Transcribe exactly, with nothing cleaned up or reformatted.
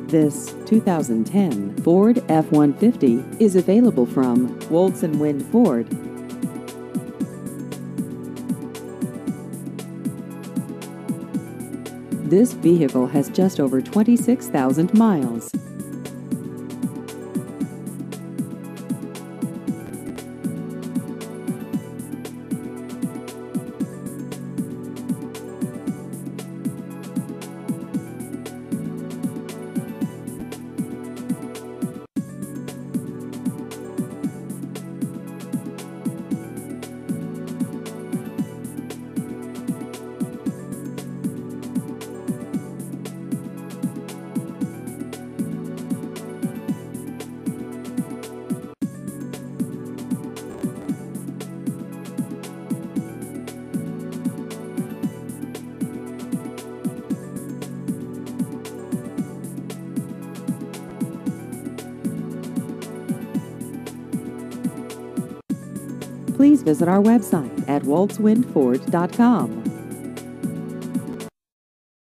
This two thousand ten Ford F one fifty is available from Woltz and Wind Ford. This vehicle has just over twenty-six thousand miles. Please visit our website at woltz wind ford dot com.